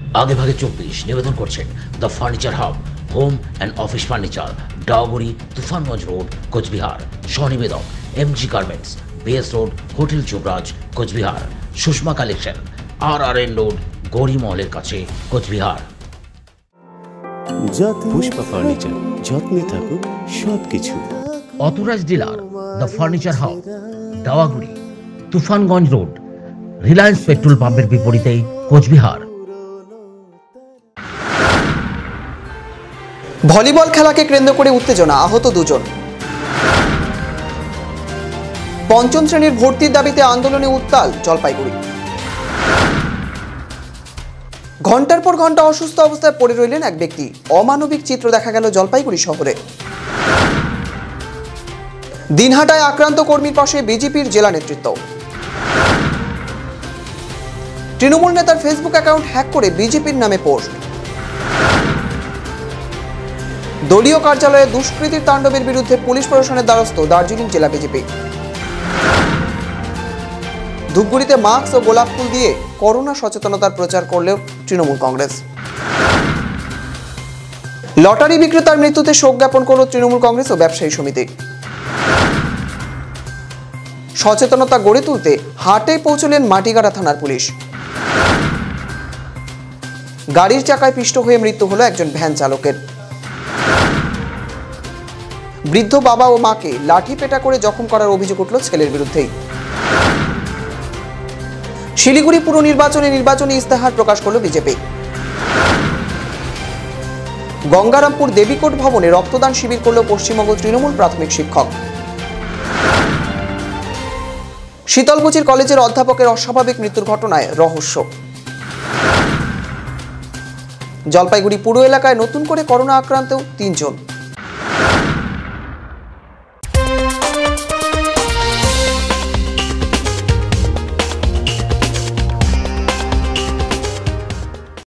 आगे भागे 24 निवेदन करছেন the furniture hub home and office furniture, Dauguri, Tufanganj road, Cooch Behar. স্বনিবেদক MG garments, BS road, hotel Yuvraj, Cooch Behar. Sushma collection, RRN road, Gauri মহলের কাছে, কোচবিহার। পুষ্পা ফার্নিচার, যত্নে থাকুক সবকিছু। Authorised dealer the furniture hub, Dawaguri, Tufanganj road, Reliance petrol পাম্পের বিপরীতেই, কোচবিহার। ভলিবল খেলাকে কেন্দ্র করে উত্তেজনা, আহত 2 জন। পঞ্চম শ্রেণীর ভর্তির দাবিতে আন্দোলনে উত্তাল জলপাইগুড়ি। ঘন্টার পর ঘন্টা অসুস্থ অবস্থায় পড়ে রইলেন এক ব্যক্তি। অমানবিক চিত্র দেখা গেল জলপাইগুড়ি শহরে। দিনহাটায় আক্রান্ত কর্মীর পাশে বিজেপির জেলা নেতৃত্ব। তৃণমূল নেতার ফেসবুক অ্যাকাউন্ট হ্যাক করে বিজেপির নামে পোস্ট। দলীয় কার্যালয়ে দুষ্কৃতীর তাণ্ডবের বিরুদ্ধে পুলিশ প্রশাসনের দ্বারস্থ দার্জিলিং জেলা বিজেপি। ধূপগুড়িতে মাস্ক ও গোলাপ ফুল দিয়ে করোনা সচেতনতার প্রচার করলেও তৃণমূল কংগ্রেস। লটারি বিক্রেতার মৃত্যুতে শোক জ্ঞাপন করল তৃণমূল কংগ্রেস ও ব্যবসায়ী সমিতি। সচেতনতা গড়ে তুলতে হাটে পৌঁছলেন মাটিগাড়া থানার পুলিশ। গাড়ির চাকায় পিষ্ট হয়ে মৃত্যু হলো একজন ভ্যান চালকের। বৃদ্ধ বাবা ও মাকে লাঠি পেটা করে জখম করার অভিযোগ উঠল ছেলের বিরুদ্ধেই। শিলিগুড়ি পুর নির্বাচনী ইস্তেহার প্রকাশ করল বিজেপি। গঙ্গারামপুর দেবীকোট ভবনে রক্তদান শিবির করল পশ্চিমবঙ্গ তৃণমূল প্রাথমিক শিক্ষক। শীতলকুচির কলেজের অধ্যাপকের অস্বাভাবিক মৃত্যুর ঘটনায় রহস্য। জলপাইগুড়ি পুর এলাকায় নতুন করে করোনা আক্রান্ত 3 জন।